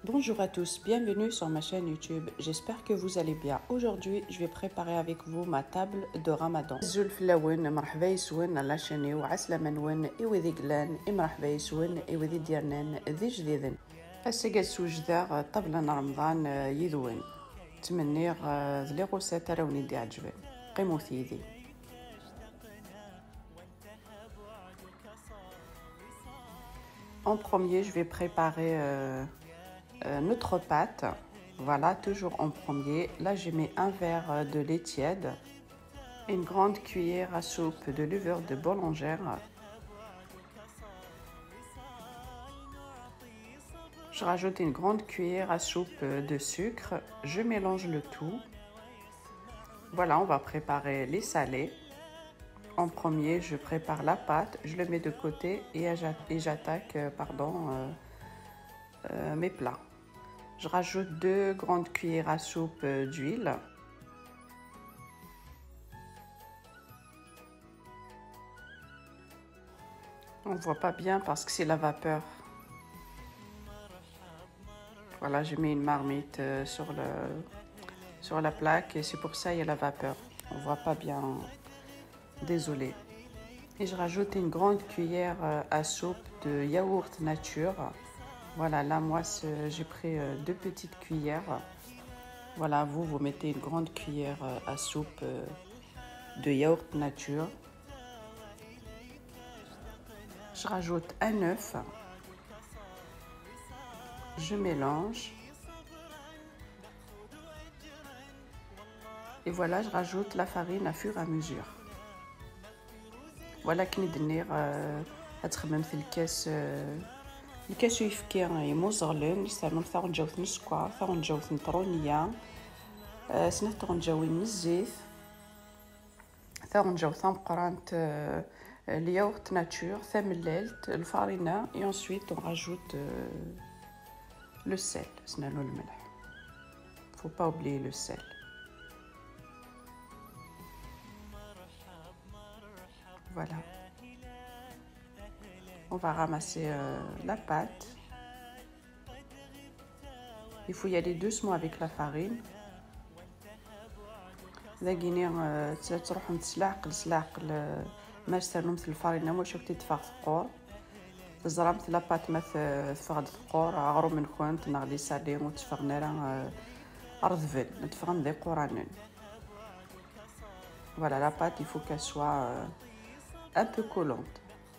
Bonjour à tous, bienvenue sur ma chaîne YouTube. J'espère que vous allez bien. Aujourd'hui, je vais préparer avec vous ma table de Ramadan. زلفلاون مرحبا يسون الله شاني وعسلامة نون إوذي قلان مرحبا يسون إوذي ديالنا ذي جديدن. السجاد سوجدار طبلا رمضان يذون. تمنير ذلي غوسات راوني دي عجبن. قيمو ثيذي. En premier, je vais préparer notre pâte. Voilà, toujours en premier. Là, je mets un verre de lait tiède, une grande cuillère à soupe de levure de boulangère. Je rajoute une grande cuillère à soupe de sucre. Je mélange le tout. Voilà, on va préparer les salés. En premier, je prépare la pâte, je le mets de côté et j'attaque mes plats. Je rajoute 2 grandes cuillères à soupe d'huile. On ne voit pas bien parce que c'est la vapeur. Voilà, je mets une marmite sur la plaque et c'est pour ça qu'il y a la vapeur. On ne voit pas bien. Désolée. Et je rajoute une grande cuillère à soupe de yaourt nature. Voilà, là moi j'ai pris 2 petites cuillères. Voilà, vous mettez une grande cuillère à soupe de yaourt nature. Je rajoute un œuf. Je mélange. Et voilà, je rajoute la farine à fur et à mesure. Voilà كي ندير هتخمم في الكاس يفكي يموزغلن يستعمل ثاغ نجاوث نسكر ثاغ نجاوث نطرونية سنة ثاغ نجاوي الزيت ثاغ نجاوث مقرانت الياغورت ناتور ثمللت الفارينة et ensuite on rajoute le sel سنالو الملح. Faut pas oublier le sel. Voilà. On va ramasser la pâte. Il faut y aller doucement avec la farine. ذاكيني تروح تسلعقل ما تسالو مثل الفارينه واش تدفع ثقور تزرمت لاباط ما تفغد ثقور عغرو من كنت نغلي سالي وتفغنا راه ارذفل نتفغن ذي قرانن. Voilà, la pâte, il faut qu'elle soit un peu collante.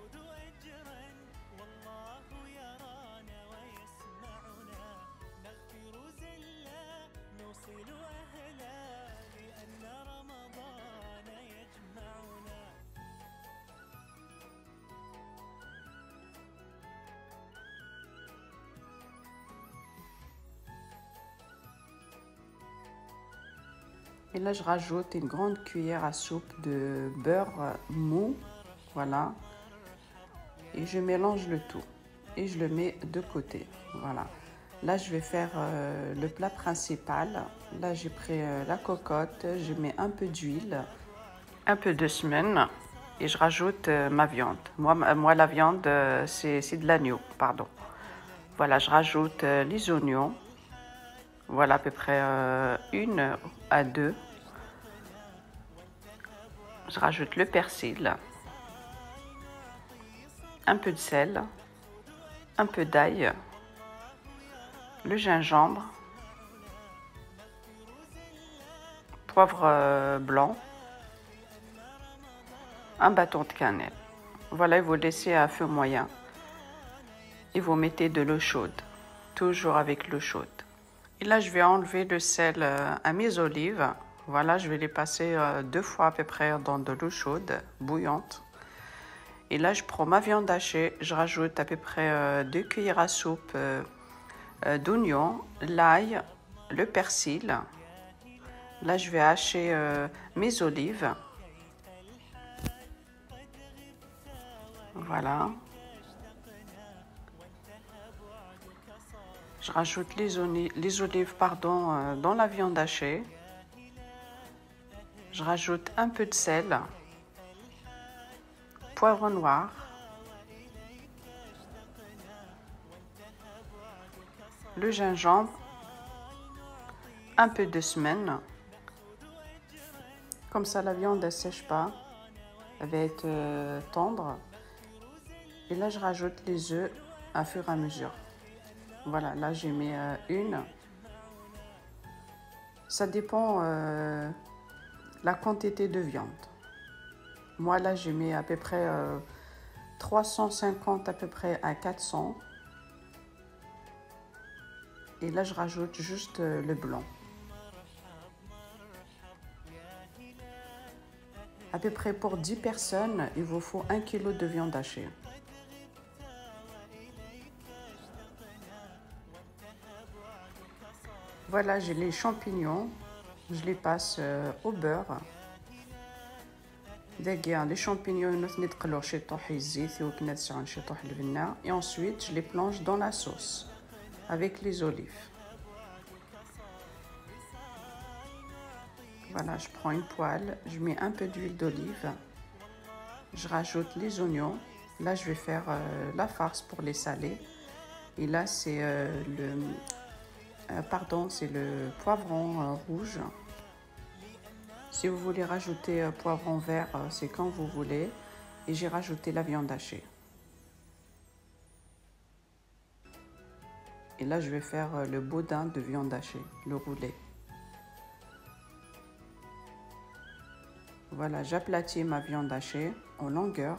Et là, je rajoute une grande cuillère à soupe de beurre mou. Voilà. Et je mélange le tout. Et je le mets de côté. Voilà. Là, je vais faire le plat principal. Là, j'ai pris la cocotte. Je mets un peu d'huile, un peu de semaine. Et je rajoute ma viande. Moi la viande, c'est de l'agneau, pardon. Voilà, je rajoute les oignons. Voilà à peu près 1 à 2. Je rajoute le persil, un peu de sel, un peu d'ail, le gingembre, poivre blanc, un bâton de cannelle. Voilà, vous laissez à feu moyen et vous mettez de l'eau chaude, toujours avec l'eau chaude. Et là, je vais enlever le sel à mes olives. Voilà, je vais les passer 2 fois à peu près dans de l'eau chaude, bouillante. Et là, je prends ma viande hachée. Je rajoute à peu près 2 cuillères à soupe d'oignons, l'ail, le persil. Là, je vais hacher mes olives. Voilà. Je rajoute les olives dans la viande hachée. Je rajoute un peu de sel, poivre noir, le gingembre, un peu de semaine. Comme ça, la viande ne sèche pas. Elle va être tendre. Et là, je rajoute les œufs à fur et à mesure. Voilà, là, j'ai mis une. Ça dépend la quantité de viande. Moi, là, j'ai mis à peu près 350 à peu près à 400. Et là, je rajoute juste le blanc. À peu près pour 10 personnes, il vous faut 1 kg de viande hachée. Voilà, j'ai les champignons. Je les passe au beurre. Les champignons, et ensuite, je les plonge dans la sauce avec les olives. Voilà, je prends une poêle, je mets un peu d'huile d'olive, je rajoute les oignons. Là, je vais faire la farce pour les saler. Et là, c'est c'est le poivron rouge. Si vous voulez rajouter poivron vert, c'est quand vous voulez. Et j'ai rajouté la viande hachée. Et là, je vais faire le boudin de viande hachée, le roulé. Voilà, j'aplatis ma viande hachée en longueur.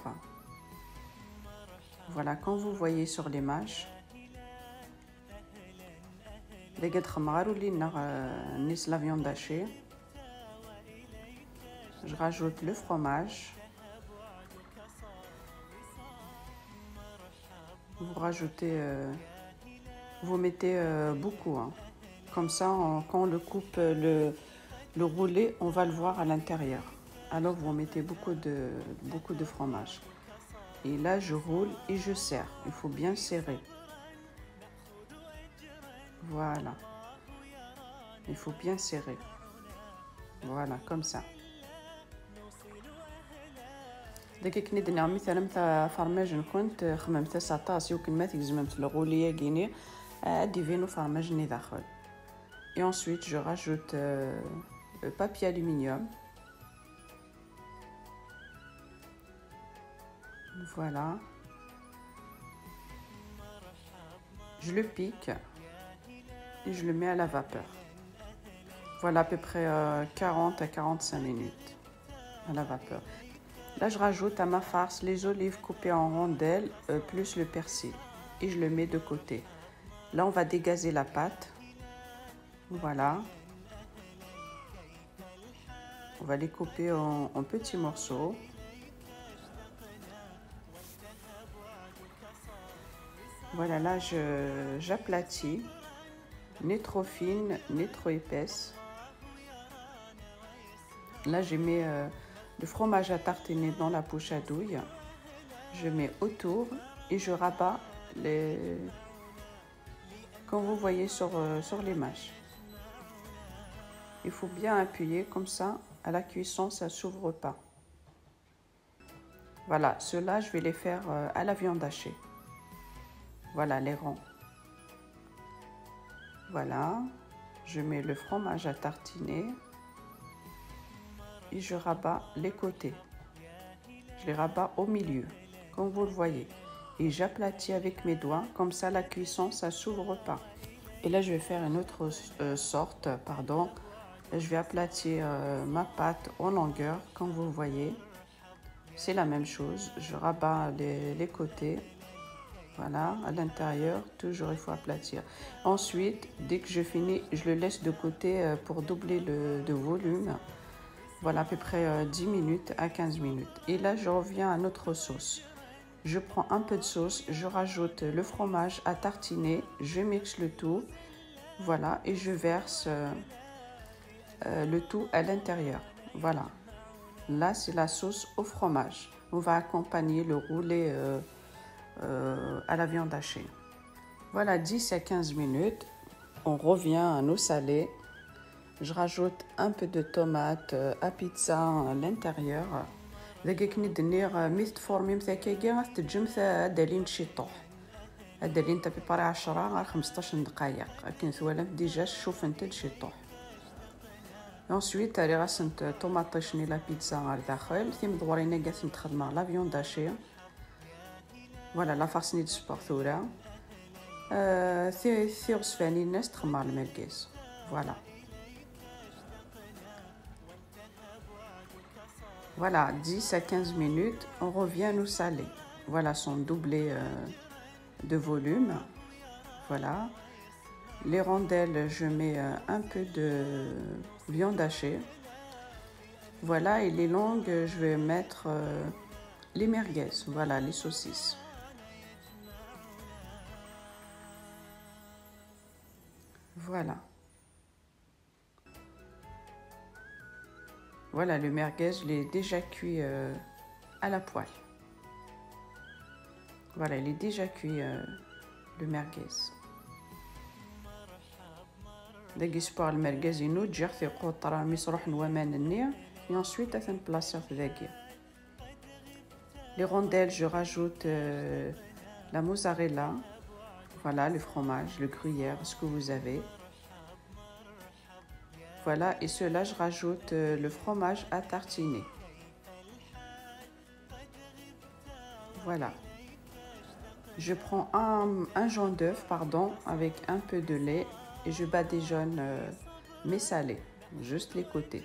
Voilà, quand vous voyez sur l'image, la viande hachée. Je rajoute le fromage. Vous rajoutez, vous mettez beaucoup. Hein. Comme ça, quand on le coupe, le roulé, on va le voir à l'intérieur. Alors, vous mettez beaucoup de fromage. Et là, je roule et je serre. Il faut bien serrer. Voilà. Il faut bien serrer. Voilà, comme ça. دقيق ندني مثلا مثل فرماج كنت خممت ساطاس يمكن ما تجزمت الغوليه كيني عادي فينو فرماج ني داخل. Et ensuite je rajoute le papier aluminium. Voilà. Je le pique et je le mets à la vapeur. Voilà à peu près 40 à 45 minutes à la vapeur. Là, je rajoute à ma farce les olives coupées en rondelles plus le persil et je le mets de côté. Là, on va dégazer la pâte. Voilà. On va les couper en petits morceaux. Voilà, là, j'aplatis, ni trop fine, ni trop épaisse. Là, je mets le fromage à tartiner dans la poche à douille. Je mets autour et je rabats comme vous voyez sur l'image. Il faut bien appuyer comme ça. À la cuisson, ça ne s'ouvre pas. Voilà, ceux-là, je vais les faire à la viande hachée. Voilà les ronds. Voilà, je mets le fromage à tartiner et je rabats les côtés. Je les rabats au milieu, comme vous le voyez. Et j'aplatis avec mes doigts, comme ça la cuisson, ça ne s'ouvre pas. Et là, je vais faire une autre sorte, pardon. Je vais aplatir ma pâte en longueur, comme vous le voyez. C'est la même chose, je rabats les côtés. Voilà, à l'intérieur, toujours il faut aplatir. Ensuite, dès que je finis, je le laisse de côté pour doubler de volume. Voilà, à peu près 10 minutes à 15 minutes. Et là, je reviens à notre sauce. Je prends un peu de sauce, je rajoute le fromage à tartiner, je mixe le tout. Voilà, et je verse le tout à l'intérieur. Voilà. Là, c'est la sauce au fromage. On va accompagner le roulé à la viande hachée. Voilà, 10 à 15 minutes. On revient à nos salés. Je rajoute un peu de tomate à pizza à l'intérieur. دقيق ندير ميت فورمي مثاكيا تتجم دالين شي طوح. هذا اللي انت بريباري 10 غير 15 دقائق لكن ثوالم ديجا شوف انت لشي طوح. ensuite راني غاسنت طوماطيشني لا بيتزا غير داخل ثيم دورينا قاس نتخدم لا فيون داشي فوالا لا فارسني دو سبور ثورا ثي غسفاني الناس تخمر المركز فوالا. Voilà, 10 à 15 minutes, on revient nous saler. Voilà, son doublé de volume. Voilà. Les rondelles, je mets un peu de viande hachée. Voilà, et les longues, je vais mettre les merguez. Voilà, les saucisses. Voilà. Voilà, le merguez, je l'ai déjà cuit à la poêle. Voilà, il est déjà cuit le merguez. داكي سبور المركز ينوض جير في قطره مسروح نوامان النير et ensuite à placer ذاكي. Les rondelles, je rajoute la mozzarella, voilà le fromage, le gruyère, ce que vous avez. Voilà, et cela je rajoute le fromage à tartiner. Voilà. Je prends un jaune d'œuf, pardon, avec un peu de lait et je badigeonne mes salés, juste les côtés.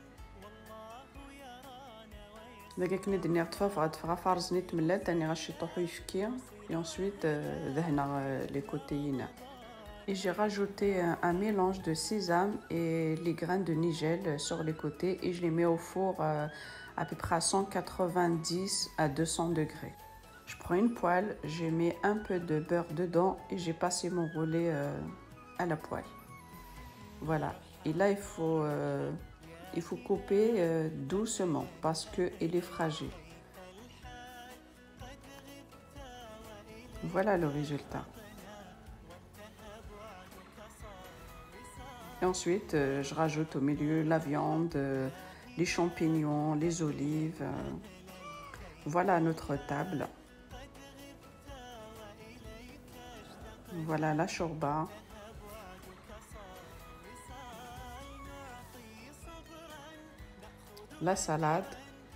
داك كني دنيا تفا فرزني تملات تاني غاشي طوحو يفكي et ensuite دهنا les côtés. Et j'ai rajouté un mélange de sésame et les graines de nigel sur les côtés et je les mets au four à peu près à 190 à 200 degrés. Je prends une poêle, je mets un peu de beurre dedans et j'ai passé mon roulé à la poêle. Voilà. Et là, il faut couper doucement parce qu'il est fragile. Voilà le résultat. Et ensuite, je rajoute au milieu la viande, les champignons, les olives. Voilà notre table. Voilà la shorba. La salade.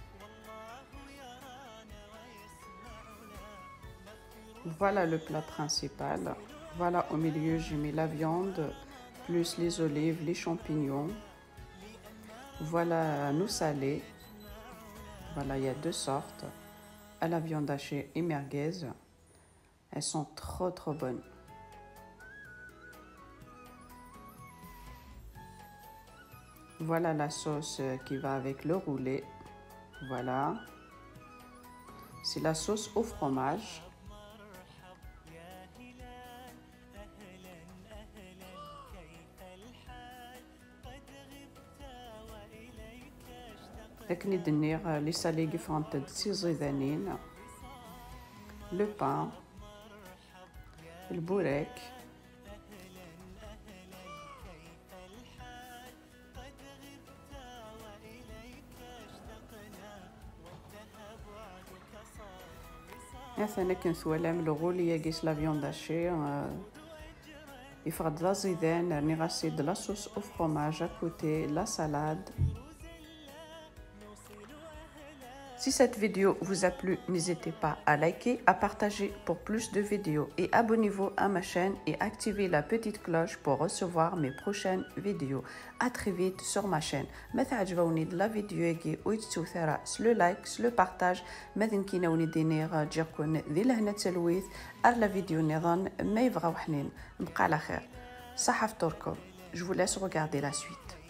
Voilà le plat principal. Voilà au milieu, j'ai mis la viande, plus les olives, les champignons. Voilà nos salés. Voilà, il y a deux sortes, à la viande hachée et merguez. Elles sont trop bonnes. Voilà la sauce qui va avec le roulé. Voilà. C'est la sauce au fromage. لكن الدنيا لسه لي فانت دسي زيدانين لو بان البوراك مثلا كنثوالام الغولي ياكيس لا فيون داشي يفرد لا زيدان راني غاسيد لا صوص او فرomage à côté la salade. Si cette vidéo vous a plu, n'hésitez pas à liker, à partager pour plus de vidéos et abonnez-vous à ma chaîne et activez la petite cloche pour recevoir mes prochaines vidéos. À très vite sur ma chaîne. متى عجبوني la vidéo يجي ويتسو ثرا سلو لايك سلو بارتاج ماذن كيناوني دينيغ جيركون ذي لهنا تلويث أرلا فيديو نظن ما يبغى وحنين نبقى على خير صحة فطوركم. Je vous laisse regarder la suite.